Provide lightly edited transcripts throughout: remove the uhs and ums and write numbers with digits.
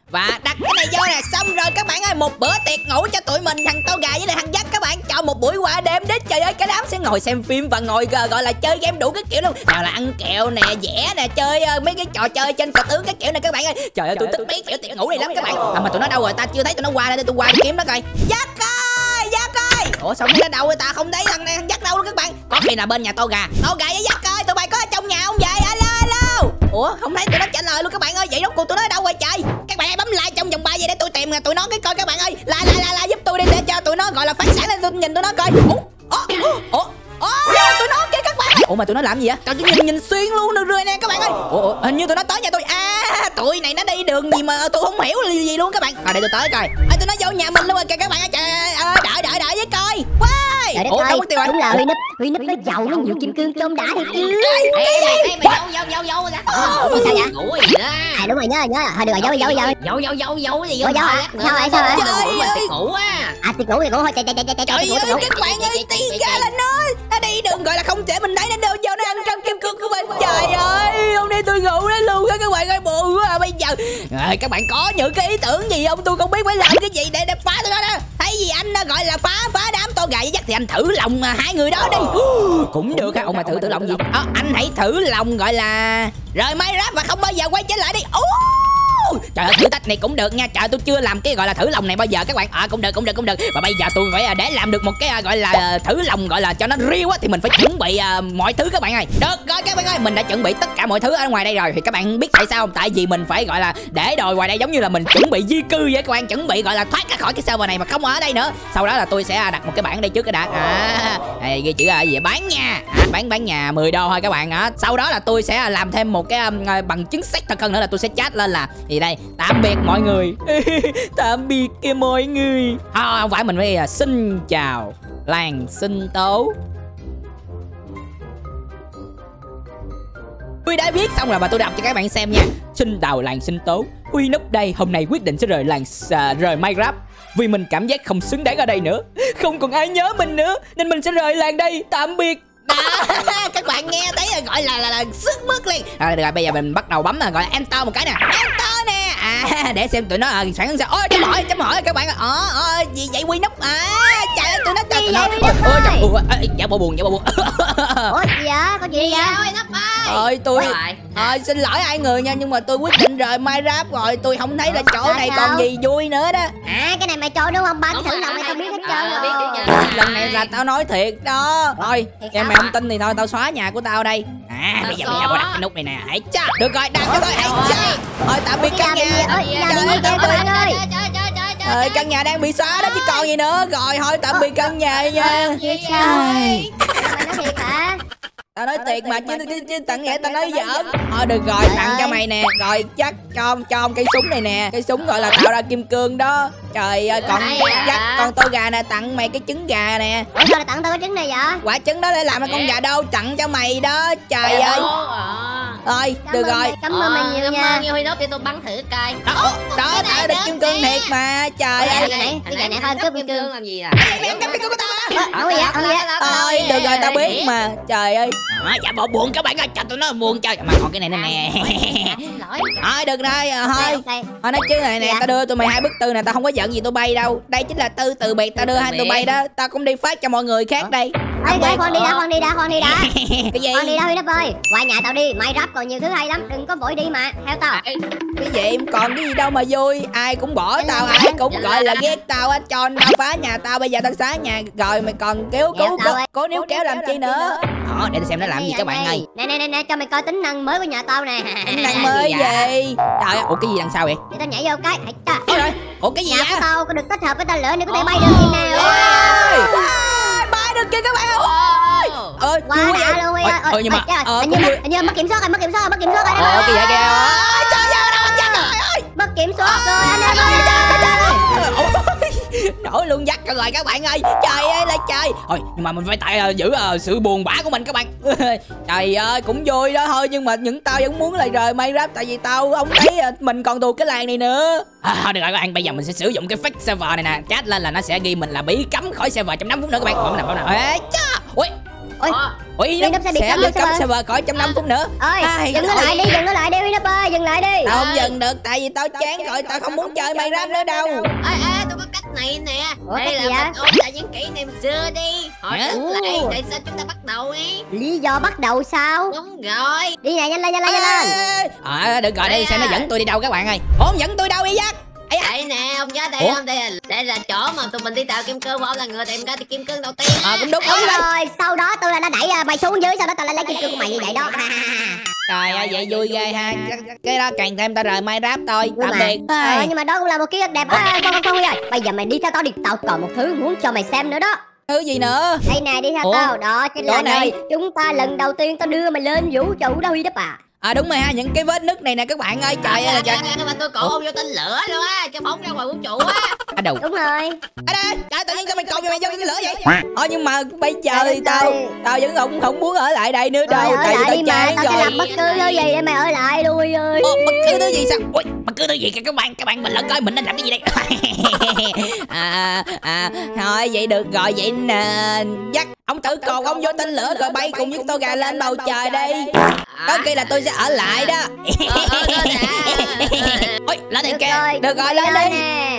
và đặt cái này vô nè. Xong rồi các bạn ơi, một bữa tiệc ngủ cho tụi mình, thằng To Gà với lại thằng Dắt các bạn. Cho một buổi qua đêm đến, trời ơi, cả đám sẽ ngồi xem phim và ngồi gọi là chơi game đủ các kiểu luôn. Nào là ăn kẹo nè, vẽ nè, chơi mấy cái trò chơi trên cờ tướng các kiểu nè các bạn ơi. Trời ơi, tôi thích mấy kiểu tiệc ngủ này lắm các bạn. Mà tụi nó đâu rồi, ta chưa thấy tụi nó qua đây, tôi qua đi kiếm nó coi. Dắt ơi, Dắt ơi. Ủa sao nó đâu rồi, ta không thấy thằng này, thằng Dắt đâu luôn các bạn. Có khi là bên nhà To Gà với Dắt ơi, tụi bay có ở trong nhà không vậy? Alo. Ủa không thấy tụi nó trả lời luôn các bạn ơi. Vậy rốt cuộc tụi nó ở đâu rồi trời? Các bạn hãy bấm like trong vòng 3 giây để tôi tìm tụi nó cái coi các bạn ơi. Like giúp tôi đi để cho tụi nó gọi là phát sáng lên, tôi nhìn tụi nó coi. Tụi nó kia các bạn ơi. Ủa mà tụi nó làm gì vậy? Trời, tôi nhìn xuyên luôn được rồi nè các bạn ơi. Ủa hình như tụi nó tới nhà tôi. Tụi này nó đi đường gì mà tôi không hiểu là gì luôn các bạn. Rồi để tôi tới coi. Tụi nó vô nhà mình luôn rồi kìa các bạn ơi. Trời ơi, đợi với coi. Ủa đâu mất tiêu rồi. Đúng là Huy Núp nó giàu, nó nhiều kim cương tôm đã thiệt chứ. Mày dâu sao vậy? Ngủ gì đó. Đúng rồi, nhớ thôi được rồi, dâu gì Dâu gì? sao vậy Ngủ á. tiệc ngủ thôi, chạy Trời ơi các bạn ơi, tí ra là nó đi đường gọi là không để mình thấy nó đâu vô nó ăn trong kim cương của mình. Trời ơi, hôm nay tôi ngủ đấy luôn á các bạn ơi, buồn quá bây giờ. Các bạn có những cái ý tưởng gì không? Tôi không biết phải làm cái gì để phá tụi nó đó. Thấy gì anh gọi là phá đám To Gà với Dắt thì anh thử lòng hai người đó đi. Cũng được ha. Ủa mà thử lòng gì? Anh hãy thử lòng gọi là rời Minecraft và không bao giờ quay trở lại đi. Trời ơi, thử thách này cũng được nha. Trời, tôi chưa làm cái gọi là thử lòng này bao giờ các bạn. Cũng được. Và bây giờ tôi phải để làm được một cái gọi là thử lòng gọi là cho nó real á thì mình phải chuẩn bị mọi thứ các bạn ơi. Được rồi các bạn ơi, mình đã chuẩn bị tất cả mọi thứ ở ngoài đây rồi. Thì các bạn biết tại sao không? Tại vì mình phải gọi là để đồ ngoài đây giống như là mình chuẩn bị di cư vậy các bạn, chuẩn bị gọi là thoát ra khỏi cái server này mà không ở đây nữa. Sau đó là tôi sẽ đặt một cái bảng đây trước cái đã. Ghi chữ gì vậy? Bán nhà. Bán nhà 10 đô thôi các bạn. Sau đó là tôi sẽ làm thêm một cái bằng chứng xác thật hơn nữa là tôi sẽ chat lên là gì đây? Tạm biệt mọi người. Tạm biệt kìa mọi người. Không phải, mình phải xin chào làng sinh tố. Tôi đã viết xong rồi và tôi đọc cho các bạn xem nha. Xin chào làng sinh tố, Huy Núp đây. Hôm nay quyết định sẽ rời Minecraft vì mình cảm giác không xứng đáng ở đây nữa, không còn ai nhớ mình nữa nên mình sẽ rời làng đây. Tạm biệt. Các bạn nghe thấy là gọi là sức mức liền. Được rồi, bây giờ mình bắt đầu bấm gọi là enter một cái nè. Enter nè. Để xem tụi nó sẵn sao. Ôi chấm hỏi các bạn. Gì vậy Huy Núp? Trời ơi, tụi nó dạ bộ buồn. Ủa gì vậy? Có gì vậy? Huy Núp ơi. Tôi xin lỗi hai người nha, nhưng mà tôi quyết định rời Minecraft rồi. Tôi không thấy là chỗ này còn gì vui nữa đó. Cái này mày cho đúng không? Ba cái thử lòng này tao biết hết trơn rồi. Lần này là tao nói thiệt đó. Thôi em mày không tin thì thôi, tao xóa nhà của tao đây. Bây giờ tao đặt cái nút này nè. Được rồi, đặt cho tôi. Thôi tạm biệt căn nhà. Căn nhà đang bị xóa đó chứ còn gì nữa. Rồi thôi tạm biệt căn nhà nha. Mày nói thiệt hả? Tao nói thiệt mà chứ tặng nghĩa tao nói giỡn. Được rồi, tặng cho mày nè. Rồi chắc cho cây súng này nè. Cây súng gọi là tạo ra kim cương đó. Trời ơi, còn Dắt con To Gà nè, tặng mày cái trứng gà nè. Ủa sao lại tặng tao cái trứng này vậy? Quả trứng đó để làm con gà đâu, tặng cho mày đó. Trời ơi. Thôi được rồi. Cảm ơn mày nhiều nha. Cảm ơn Huy Núp, cho tôi bắn thử coi. Đó tạo được kim cương thiệt mà. Trời ơi. Cái gà này thôi, cướp kim cương làm gì à? Mày không cướp kim cương của tao hả? Không vậy. Thôi được rồi, tao biết mà. Trời ơi. Dạ bộ buồn các bạn ơi, cho tụi nó buồn chơi. Mà còn cái này nữa nè. Thôi được rồi, thôi nói chứ này nè, tao đưa tụi mày 2 bức thư nè, tao không có giận gì tụi bay đâu. Đây chính là thư từ biệt tao đưa hai tụi bay đó. Tao cũng đi phát cho mọi người khác đây. Con đi đã. Cái gì? Con đi đã Huy Núp ơi. Qua nhà tao đi, Minecraft còn nhiều thứ hay lắm, đừng có vội đi mà, theo tao. Cái gì? Còn cái gì đâu mà vui. Ai cũng bỏ tao, ai cũng gọi là ghét tao á, cho tao phá nhà tao. Bây giờ tao phá nhà rồi mày còn cố níu kéo làm chi nữa. Để tao xem nó làm gì các bạn ơi. Nè, cho mày coi tính năng mới của nhà tao nè. Tính năng mới gì? Trời ơi, ủa cái gì đằng sau vậy? Để tao nhảy vô cái. Ủa cái gì nhà vậy? của tao có được tích hợp với tên lửa để có thể bay được như nào. Bay được kìa các bạn ơi. Quá đã luôn Huy. Nhưng mà hình như mất kiểm soát rồi. cái gì vậy kìa? Trời ơi, nó Dắt rồi. Mất kiểm soát rồi anh em ơi. Nổi luôn Dắt rồi các bạn ơi. Trời ơi là trời. Thôi nhưng mà mình phải giữ sự buồn bã của mình các bạn. Trời ơi, cũng vui đó thôi, nhưng mà những tao vẫn muốn là rời Minecraft tại vì tao không thấy mình còn thuộc cái làng này nữa. Được rồi các bạn, bây giờ mình sẽ sử dụng cái fake server này nè. Chat lên là nó sẽ ghi mình là bị cấm khỏi server trong 5 phút nữa các bạn. Bấm nào. Ui, Huy Núp sẽ được cấm server khỏi trong 5 phút nữa. Ơi, dừng nó lại đi, dừng nó lại đi Huy Núp ơi, dừng lại đi. Tao không dừng được, tại vì tao chán rồi, tao không muốn chơi Minecraft nữa đâu. Tôi có cách này nè. Đây cách gì là mình ôn lại những kỷ niệm xưa đi. Hỏi tưởng lại tại sao chúng ta bắt đầu ấy. Lý do bắt đầu sao? Đúng rồi. Đi nè, nhanh lên, nhanh lên, nhanh lên. Được rồi, đi xem nó dẫn tôi đi đâu các bạn ơi. Ủa, dẫn tôi đâu vậy Giác? Đây nè, ông nhớ đây không? Đây là chỗ mà tụi mình đi tạo kim cương, phải không? Là người tìm ra thì kim cương đầu tiên. Cũng đúng rồi. Sau đó tôi là nó đẩy mày xuống dưới, sau đó tao lại lấy kim cương của mày như vậy đó. Trời ơi, vậy vui ghê ha. Cái đó càng thêm tao rời Minecraft thôi. Tạm biệt. Nhưng mà đó cũng là một ký ức đẹp. Không ơi. Bây giờ mày đi theo tao đi, tao còn một thứ muốn cho mày xem nữa đó. Thứ gì nữa? Đây nè, đi theo tao. Đó chính là nơi chúng ta lần đầu tiên tao đưa mày lên vũ trụ đó Huy Núp à. Đúng rồi ha, những cái vết nứt này nè các bạn ơi. Trời ơi là trời. Mà tôi cột ông vô tên lửa luôn á, cho phóng ra ngoài vũ trụ á. Đúng rồi. Trời, tự nhiên sao mày cột vô mày vô tên lửa vậy? Nhưng mà bây giờ thì tao vẫn không muốn ở lại đây nữa đâu. Tại vì tao chán rồi. Tao sẽ làm bất cứ thứ gì để mày ở lại luôn Huy ơi. Bất cứ thứ gì sao? Ui, bất cứ thứ gì kìa các bạn bình luận coi mình nên làm cái gì đây. Thôi vậy được rồi, vậy nè Dắt ông tự cột ông vô tên lửa rồi bay cùng với tôi gà lên bầu trời đi. Có khi là tôi sẽ ở lại đó. Ôi, lên đây kìa. Được rồi, lên đi.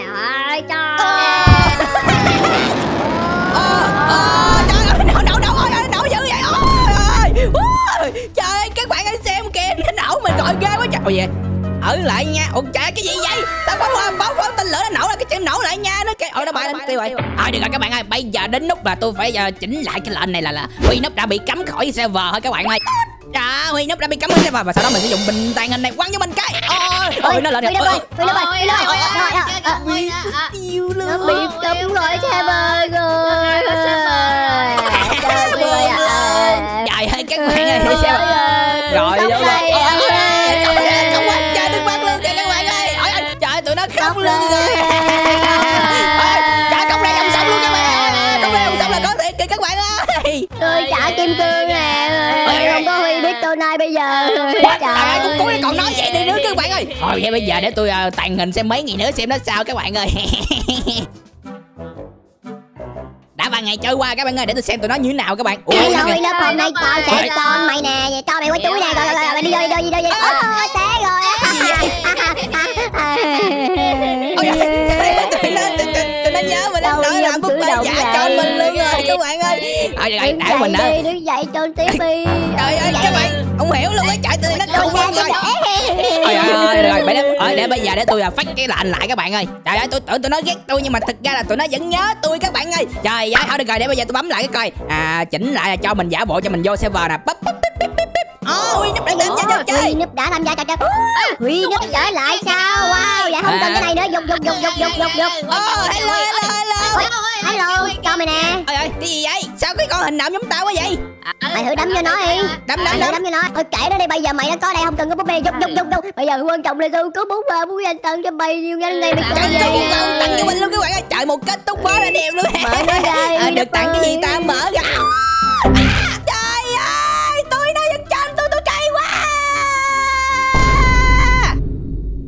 Nổ dữ vậy. Trời ơi, các bạn ơi xem kìa, nó nổ mình gọi ghê quá trời. Ôi vậy ở lại nha. Ủa trời, cái gì vậy? Tao phóng tên lửa nó nổ là cái chữ nổ lại nha nó kìa. Nó bay lên tiêu rồi. Được rồi các bạn ơi, bây giờ đến lúc là tôi phải chỉnh lại cái lệnh này là Huy Núp đã bị cấm khỏi server thôi các bạn ơi. Huy Núp đã bị cấm khỏi server và sau đó mình sử dụng bình tàng hình này quăng cho mình cái. Ôi nó lên rồi. Nó bị cấm khỏi server rồi. Trời ơi các bạn ơi, server rồi đâu rồi. Không quá trời đừng bắt lương kìa các bạn ơi. Trời, tụi nó khóc lương rồi. Trời, công ra dòng sông luôn các bạn ơi. Công ra dòng sông là có thiệt kìa các bạn ơi. Tôi trả kim cương nè. Không có Huy biết tôi nay bây giờ. Trời ơi, cũng cố còn nói vậy đi nữa các bạn ơi. Thôi vậy bây giờ để tôi tàn hình xem mấy ngày nữa xem nó sao các bạn ơi. Đã 3 ngày trôi qua các bạn ơi, để tôi xem tụi nó như thế nào các bạn. Hello Huy Núp, hôm nay tao sẽ cho mày nè, cho mày qua chuối nè, rồi đi vô. Té rồi. Tụi nó nhớ mình nói làm búp bê giả cho mình luôn rồi các bạn ơi. Để mình nữa. Đứng dậy cho tiếp đi. Trời ơi các bạn, không hiểu luôn á, chạy tụi nó không luôn rồi. Rồi để bây giờ để tôi phát cái lệnh lại các bạn ơi. Trời ơi, tôi tưởng tụi nó ghét tôi nhưng mà thực ra là tụi nó vẫn nhớ tôi các bạn ơi. Trời ơi, thôi được rồi, để bây giờ tôi bấm lại cái coi. Chỉnh lại là cho mình giả bộ cho mình vô server nè. Huy Núp đã tham gia chơi. Huy Núp đã tham gia trò chơi. Huy Núp trở lại sao? Wow, dạ không cần cái này nữa. Dục. Hello, cho mày nè. Cái gì vậy? Sao cái con hình nộm giống tao quá vậy? Mày thử đấm cho nó đi. Đấm cho nó. Thôi kệ nó đi, bây giờ mày đã có đây không cần có búp bê. Dục. Bây giờ quan trọng là tôi có búp anh tặng cho mày nhiều ngày mày chơi gì. Tặng cho mình luôn các bạn ơi. Trời, một kết thúc quá là đẹp luôn. Được tặng cái gì ta, mở ra